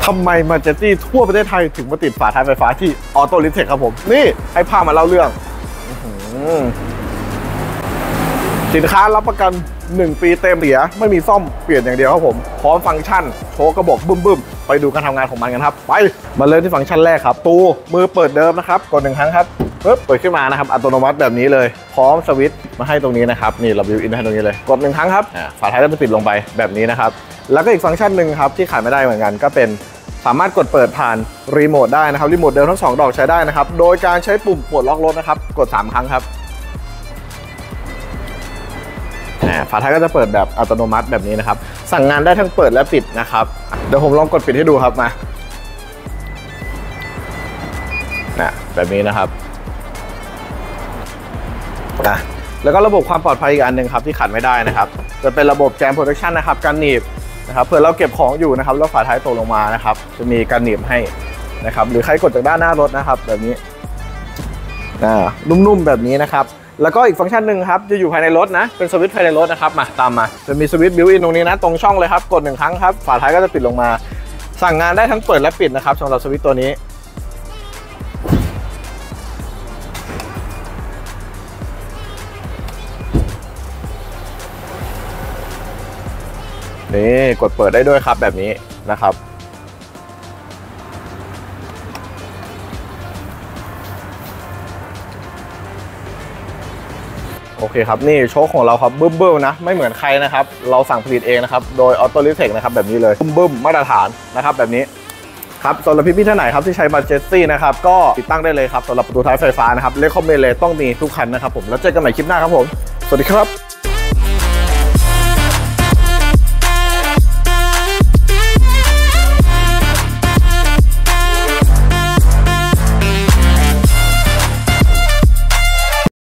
ทำไมมาเจตี้ทั่วประเทศไทยถึงมาติดฝาท้ายไฟฟ้าที่ออโต้ลิฟเทคครับผมนี่ให้ภาพมาเล่าเรื่องสินค้ารับประกัน1 ปีเต็มเสียไม่มีซ่อมเปลี่ยนอย่างเดียวครับผมพร้อมฟังก์ชันโชว์กระบอกบึ้มไปดูการทำงานของมันกันครับไปมาเริ่มที่ฟังก์ชันแรกครับตู้มือเปิดเดิมนะครับกด1 ครั้งครับปึ๊บเปิดขึ้นมานะครับอัตโนมัติแบบนี้เลยพร้อมสวิตช์มาให้ตรงนี้นะครับนี่เราบิวอินให้ตรงนี้เลยกด1 ครั้งครับฝาท้ายก็จะปิดลงไปแบบนี้นะครับแล้วก็อีกฟังก์ชันหนึ่งครับที่ขาดไม่ได้เหมือนกันก็เป็นสามารถกดเปิดผ่านรีโมทได้นะครับรีโมทเดิมทั้ง2 ดอกใช้ได้นะครับโดยการใช้ปุ่มปลดล็อกรถนะครับกด3 ครั้งครับฝาท้ายก็จะเปิดแบบอัตโนมัติแบบนี้นะครับสั่งงานได้ทั้งเปิดและปิดนะครับเดี๋ยวผมลองกดปิดให้ดูครับมาแบบนี้นะครับแล้วก็ระบบความปลอดภัยอีกอันหนึ่งครับที่ขาดไม่ได้นะครับจะเป็นระบบแจมโปรเทคชั่นนะครับการหนีบนะครับเผื่อเราเก็บของอยู่นะครับแล้วฝาท้ายตกลงมานะครับจะมีการหนีบให้นะครับหรือใครกดจากด้านหน้ารถนะครับแบบนี้นุ่มๆแบบนี้นะครับแล้วก็อีกฟังก์ชันหนึ่งครับจะอยู่ภายในรถนะเป็นสวิตช์ภายในรถนะครับมาตามมาจะมีสวิตช์บิวอินตรงนี้นะตรงช่องเลยครับกด1 ครั้งครับฝาท้ายก็จะปิดลงมาสั่งงานได้ทั้งเปิดและปิดนะครับสำหรับสวิตช์ตัวนี้นี่กดเปิดได้ด้วยครับแบบนี้นะครับโอเคครับนี่โชคของเราครับบึ้มๆนะไม่เหมือนใครนะครับเราสั่งผลิตเองนะครับโดยออโต้ลิฟเทคนะครับแบบนี้เลยบึ้มมาตรฐานนะครับแบบนี้ครับสำหรับพี่ๆท่านไหนครับที่ใช้มาเจสซี่นะครับก็ติดตั้งได้เลยครับสำหรับประตูท้ายไฟฟ้านะครับเลคคอมเมนต์เลยต้องมีทุกคันนะครับผมแล้วเจอกันใหม่คลิปหน้าครับผมสวัสดีครับ